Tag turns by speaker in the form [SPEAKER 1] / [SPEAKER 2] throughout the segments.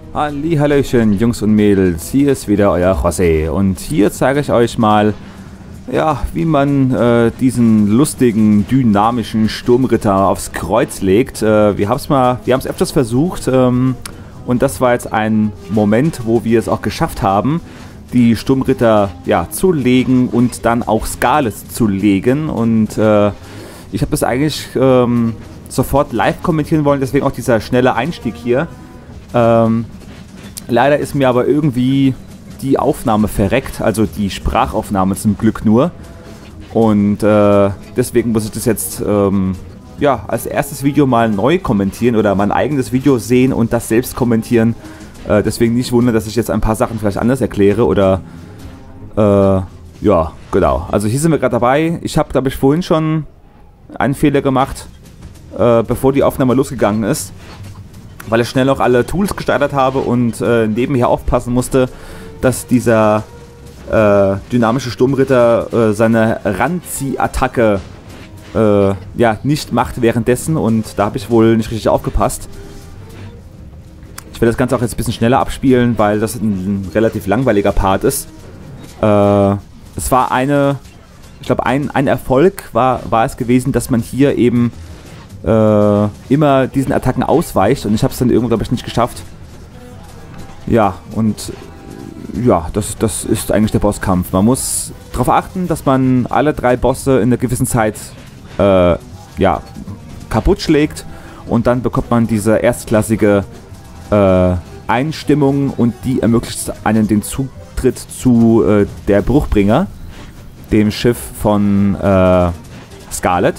[SPEAKER 1] Hallihallöchen, Jungs und Mädels, hier ist wieder euer José und hier zeige ich euch mal, ja, wie man diesen lustigen, dynamischen Sturmritter aufs Kreuz legt. Wir haben es öfters versucht und das war jetzt ein Moment, wo wir es auch geschafft haben, die Sturmritter ja, zu legen und dann auch Skales zu legen und ich habe das eigentlich sofort live kommentieren wollen, deswegen auch dieser schnelle Einstieg hier. Leider ist mir aber irgendwie die Aufnahme verreckt, also die Sprachaufnahme zum Glück nur. Und deswegen muss ich das jetzt ja, als erstes Video mal neu kommentieren oder mein eigenes Video sehen und das selbst kommentieren. Deswegen nicht wundern, dass ich jetzt ein paar Sachen vielleicht anders erkläre oder ja, genau. Also hier sind wir gerade dabei. Ich habe, glaube ich, vorhin schon einen Fehler gemacht, bevor die Aufnahme losgegangen ist, weil ich schnell noch alle Tools gestartet habe und nebenher aufpassen musste, dass dieser dynamische Sturmritter seine Ranzieh-Attacke ja, nicht macht währenddessen und da habe ich wohl nicht richtig aufgepasst. Ich werde das Ganze auch jetzt ein bisschen schneller abspielen, weil das ein relativ langweiliger Part ist. Es war ich glaube ein Erfolg war es gewesen, dass man hier eben immer diesen Attacken ausweicht und ich habe es dann irgendwo, glaube ich, nicht geschafft. Ja, und ja, das ist eigentlich der Bosskampf. Man muss darauf achten, dass man alle 3 Bosse in einer gewissen Zeit ja, kaputt schlägt und dann bekommt man diese erstklassige Einstimmung und die ermöglicht einen den Zutritt zu der Bruchbringer, dem Schiff von Scarlet.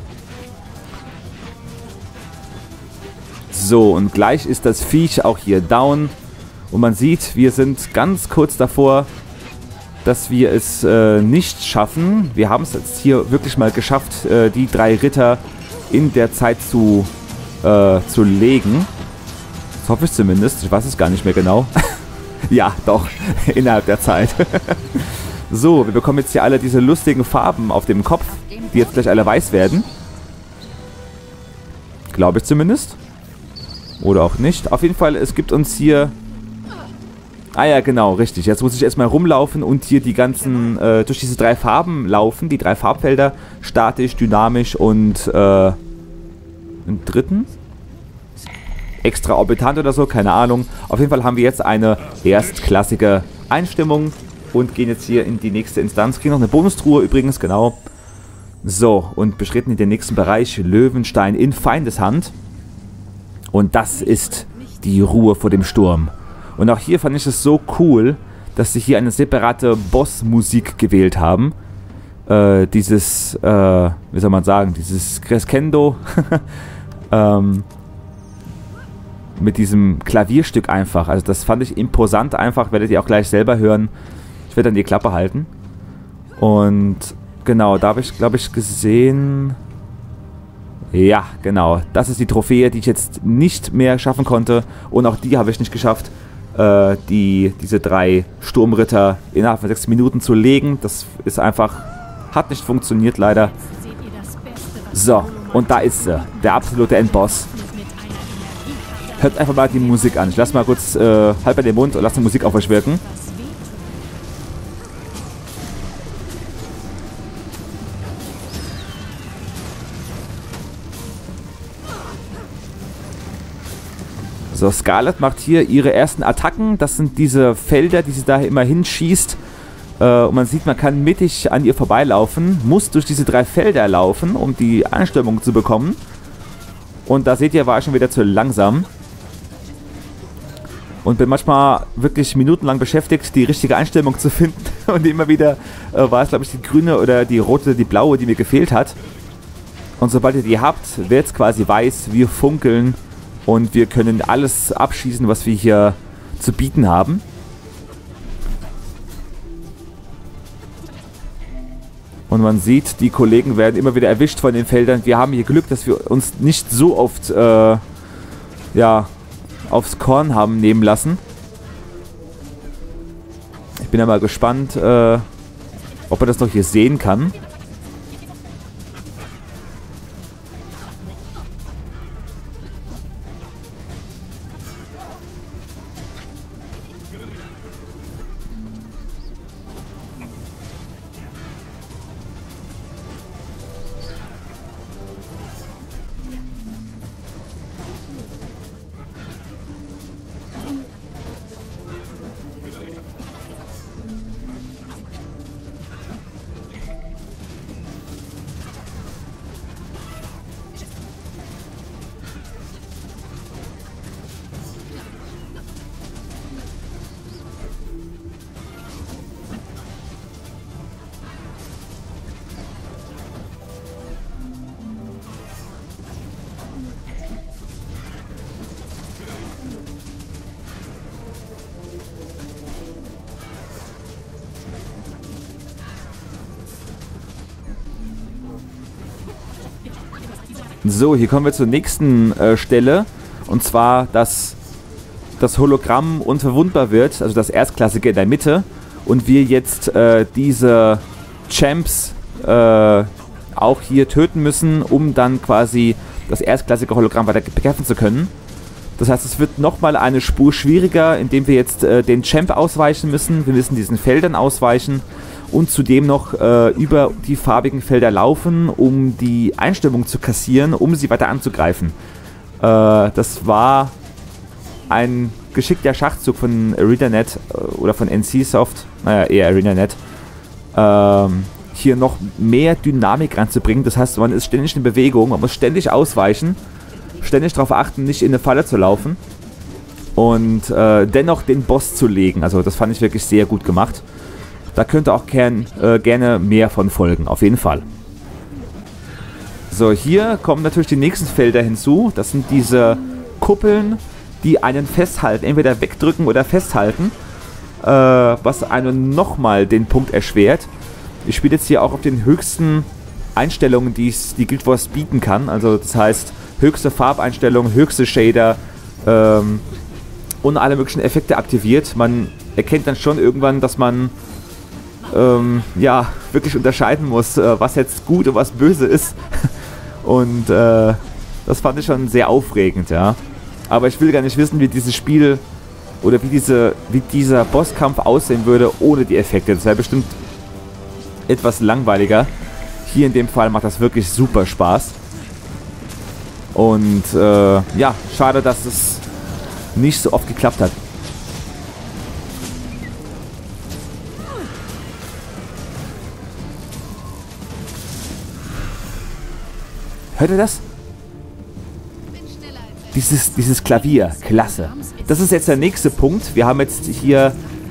[SPEAKER 1] So, und gleich ist das Viech auch hier down. Und man sieht, wir sind ganz kurz davor, dass wir es nicht schaffen. Wir haben es jetzt hier wirklich mal geschafft, die 3 Ritter in der Zeit zu legen. Das hoffe ich zumindest. Ich weiß es gar nicht mehr genau. Ja, doch, innerhalb der Zeit. So, wir bekommen jetzt hier alle diese lustigen Farben auf dem Kopf, die jetzt gleich alle weiß werden. Glaube ich zumindest. Oder auch nicht. Auf jeden Fall, es gibt uns hier... Ah ja, genau, richtig. Jetzt muss ich erstmal rumlaufen und hier die ganzen... durch diese 3 Farben laufen. Die 3 Farbfelder. Statisch, dynamisch und... einen dritten? Extraorbitant oder so, keine Ahnung. Auf jeden Fall haben wir jetzt eine erstklassige Einstimmung. Und gehen jetzt hier in die nächste Instanz. Kriegen noch eine Bonustruhe übrigens, genau. So, und beschritten in den nächsten Bereich. Löwenstein in Feindeshand. Und das ist die Ruhe vor dem Sturm. Und auch hier fand ich es so cool, dass sie hier eine separate Bossmusik gewählt haben. Dieses, wie soll man sagen, dieses Crescendo. Mit diesem Klavierstück einfach. Also das fand ich imposant einfach. Werdet ihr auch gleich selber hören. Ich werde dann die Klappe halten. Und genau, da habe ich, glaube ich, gesehen... Ja, genau. Das ist die Trophäe, die ich jetzt nicht mehr schaffen konnte. Und auch die habe ich nicht geschafft, diese 3 Sturmritter innerhalb von 6 Minuten zu legen. Das ist einfach... Hat nicht funktioniert, leider. So, und da ist sie. Der absolute Endboss. Hört einfach mal die Musik an. Ich lasse mal kurz halb bei den Mund und lasse die Musik auf euch wirken. So, Scarlet macht hier ihre ersten Attacken. Das sind diese Felder, die sie da immer hinschießt. Und man sieht, man kann mittig an ihr vorbeilaufen. Muss durch diese 3 Felder laufen, um die Einstimmung zu bekommen. Und da seht ihr, war ich schon wieder zu langsam. Und bin manchmal wirklich minutenlang beschäftigt, die richtige Einstellung zu finden. Und immer wieder war es, glaube ich, die grüne oder die rote, die blaue, die mir gefehlt hat. Und sobald ihr die habt, wird es quasi weiß. Wir funkeln. Und wir können alles abschießen, was wir hier zu bieten haben. Und man sieht, die Kollegen werden immer wieder erwischt von den Feldern. Wir haben hier Glück, dass wir uns nicht so oft ja, aufs Korn haben nehmen lassen. Ich bin ja mal gespannt, ob man das noch hier sehen kann. So, hier kommen wir zur nächsten Stelle. Und zwar, dass das Hologramm unverwundbar wird, also das Erstklassige in der Mitte. Und wir jetzt diese Champs auch hier töten müssen, um dann quasi das erstklassige Hologramm weiter bekämpfen zu können. Das heißt, es wird nochmal eine Spur schwieriger, indem wir jetzt den Champ ausweichen müssen. Wir müssen diesen Feldern ausweichen und zudem noch über die farbigen Felder laufen, um die Einstimmung zu kassieren, um sie weiter anzugreifen. Das war ein geschickter Schachzug von ArenaNet oder von NCSoft, naja, eher ArenaNet, hier noch mehr Dynamik reinzubringen. Das heißt, man ist ständig in Bewegung, man muss ständig ausweichen, ständig darauf achten, nicht in eine Falle zu laufen und dennoch den Boss zu legen. Also das fand ich wirklich sehr gut gemacht. Da könnte auch gerne mehr von folgen, auf jeden Fall. So, hier kommen natürlich die nächsten Felder hinzu. Das sind diese Kuppeln, die einen festhalten, entweder wegdrücken oder festhalten, was einem nochmal den Punkt erschwert. Ich spiele jetzt hier auch auf den höchsten Einstellungen, die Guild Wars bieten kann. Also das heißt, höchste Farbeinstellungen, höchste Shader und alle möglichen Effekte aktiviert. Man erkennt dann schon irgendwann, dass man ja, wirklich unterscheiden muss, was jetzt gut und was böse ist. Und das fand ich schon sehr aufregend, ja. Aber ich will gar nicht wissen, wie dieses Spiel oder wie dieser Bosskampf aussehen würde ohne die Effekte. Das wäre bestimmt etwas langweiliger. Hier in dem Fall macht das wirklich super Spaß. Und ja, schade, dass es nicht so oft geklappt hat. Hört ihr das? Dieses Klavier, klasse. Das ist jetzt der nächste Punkt. Wir haben jetzt hier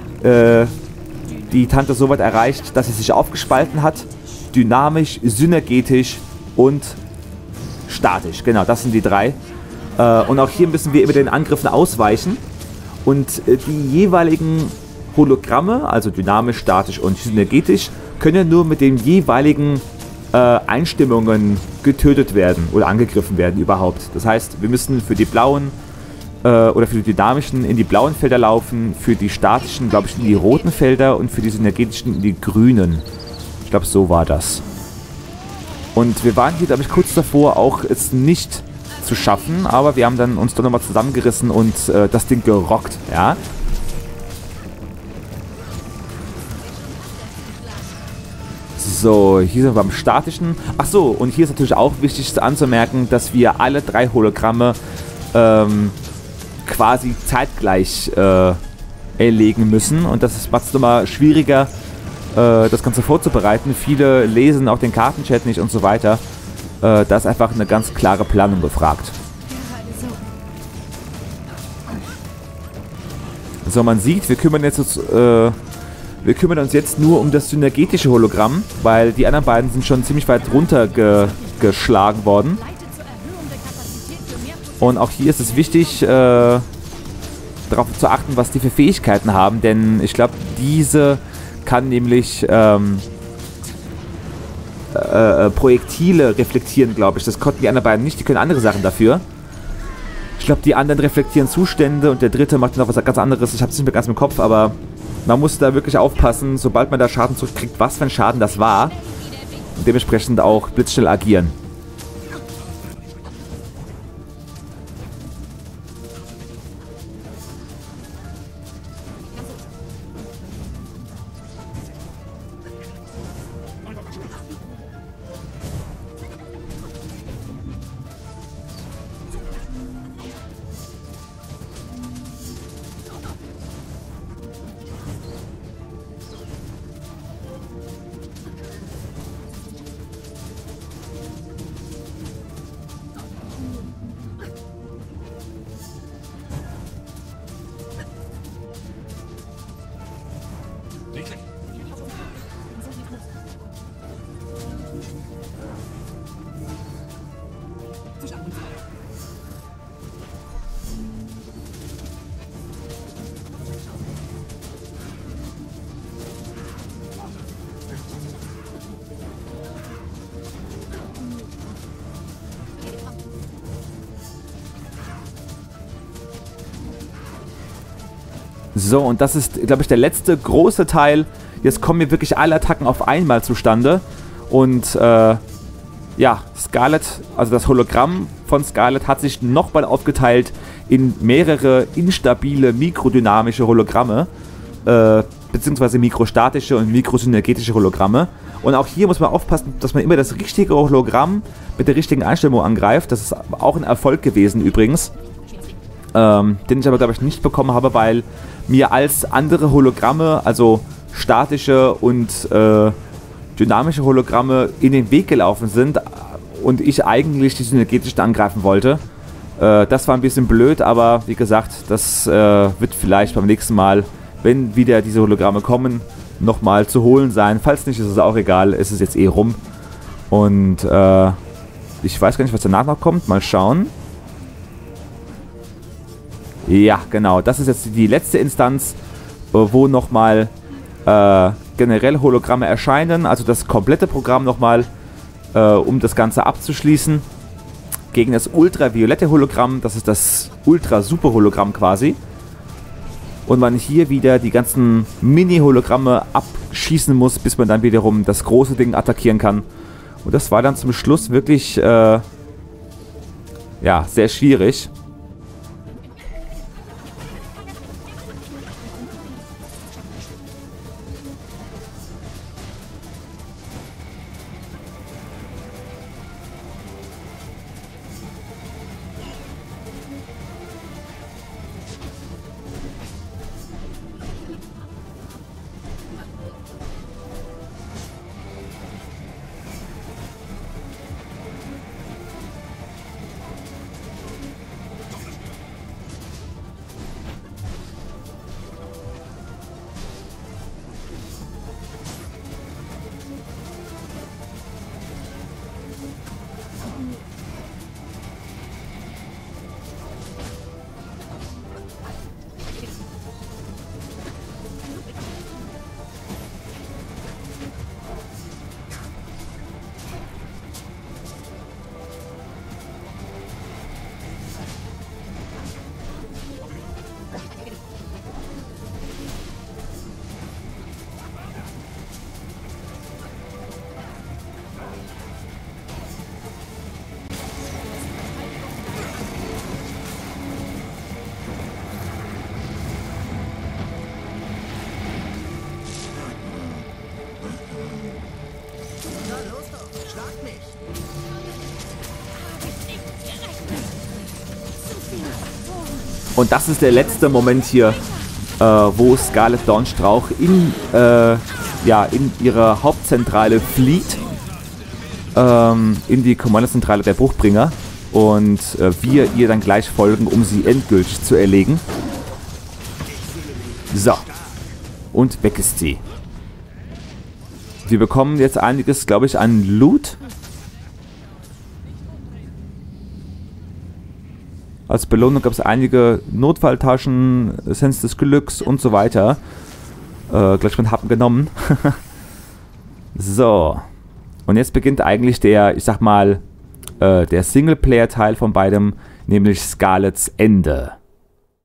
[SPEAKER 1] die Tante so weit erreicht, dass sie sich aufgespalten hat. Dynamisch, synergetisch und statisch. Genau, das sind die drei. Und auch hier müssen wir über den Angriffen ausweichen. Und die jeweiligen Hologramme, also dynamisch, statisch und synergetisch, können nur mit den jeweiligen Einstimmungen getötet werden oder angegriffen werden überhaupt. Das heißt, wir müssen für die blauen oder für die dynamischen in die blauen Felder laufen, für die statischen, glaube ich, in die roten Felder und für die synergetischen in die grünen. Ich glaube, so war das. Und wir waren hier, glaube ich, kurz davor, auch es nicht zu schaffen, aber wir haben dann uns doch nochmal zusammengerissen und das Ding gerockt, ja. So, hier sind wir beim statischen. Achso, und hier ist natürlich auch wichtig anzumerken, dass wir alle drei Hologramme quasi zeitgleich erlegen müssen. Und das macht es nochmal schwieriger, das Ganze vorzubereiten. Viele lesen auch den Kartenchat nicht und so weiter. Da ist einfach eine ganz klare Planung gefragt. So, man sieht, wir kümmern uns jetzt nur um das synergetische Hologramm, weil die anderen beiden sind schon ziemlich weit runtergeschlagen worden. Und auch hier ist es wichtig, darauf zu achten, was die für Fähigkeiten haben, denn ich glaube, diese kann nämlich Projektile reflektieren, glaube ich. Das konnten die anderen beiden nicht, die können andere Sachen dafür. Ich glaube, die anderen reflektieren Zustände und der dritte macht noch was ganz anderes. Ich habe es nicht mehr ganz im Kopf, aber man muss da wirklich aufpassen, sobald man da Schaden zurückkriegt, was für ein Schaden das war. Und dementsprechend auch blitzschnell agieren. So, und das ist, glaube ich, der letzte große Teil. Jetzt kommen hier wirklich alle Attacken auf einmal zustande. Und, ja, Scarlet, also das Hologramm von Scarlet hat sich nochmal aufgeteilt in mehrere instabile mikrodynamische Hologramme, beziehungsweise mikrostatische und mikrosynergetische Hologramme. Und auch hier muss man aufpassen, dass man immer das richtige Hologramm mit der richtigen Einstellung angreift. Das ist auch ein Erfolg gewesen übrigens, den ich aber, glaube ich, nicht bekommen habe, weil mir als andere Hologramme, also statische und dynamische Hologramme in den Weg gelaufen sind und ich eigentlich die synergetischen angreifen wollte. Das war ein bisschen blöd, aber wie gesagt, das wird vielleicht beim nächsten Mal, wenn wieder diese Hologramme kommen, nochmal zu holen sein. Falls nicht, ist es auch egal, es ist jetzt eh rum. Und ich weiß gar nicht, was danach noch kommt. Mal schauen. Ja, genau, das ist jetzt die letzte Instanz, wo nochmal generell Hologramme erscheinen, also das komplette Programm nochmal, um das Ganze abzuschließen, gegen das ultraviolette Hologramm, das ist das Ultra-Super-Hologramm quasi. Und man hier wieder die ganzen Mini-Hologramme abschießen muss, bis man dann wiederum das große Ding attackieren kann. Und das war dann zum Schluss wirklich, ja, sehr schwierig. Und das ist der letzte Moment hier, wo Scarlet Dawnstrauch in ihre Hauptzentrale flieht, in die Kommandozentrale der Bruchbringer, und wir ihr dann gleich folgen, um sie endgültig zu erlegen. So, und weg ist sie. Wir bekommen jetzt einiges, glaube ich, an Loot. Als Belohnung gab es einige Notfalltaschen, Essenz des Glücks und so weiter. Gleich mit Happen genommen. So. Und jetzt beginnt eigentlich der, ich sag mal, der Singleplayer-Teil von beidem, nämlich Scarlets Ende.